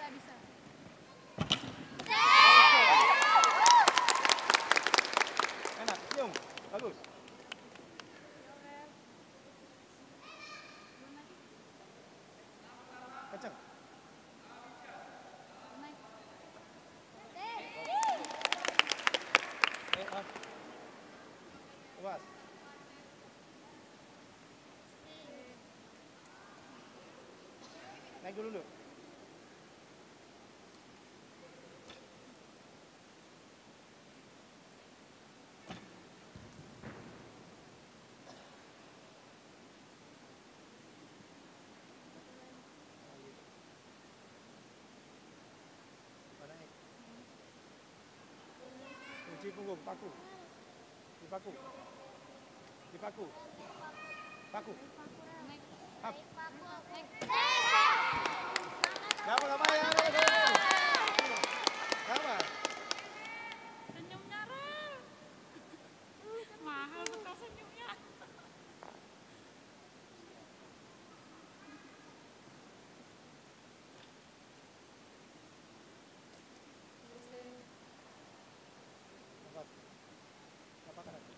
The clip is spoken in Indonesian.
bisa. Enak, cium. Bagus. Kenceng. Awas. Naik dulu. Kunci punggung, paku. Dipaku. Dipaku. Paku. Hap. Sama ya. Sama. Senyumnya Rel. Mahal betul senyumnya. Apa kanan?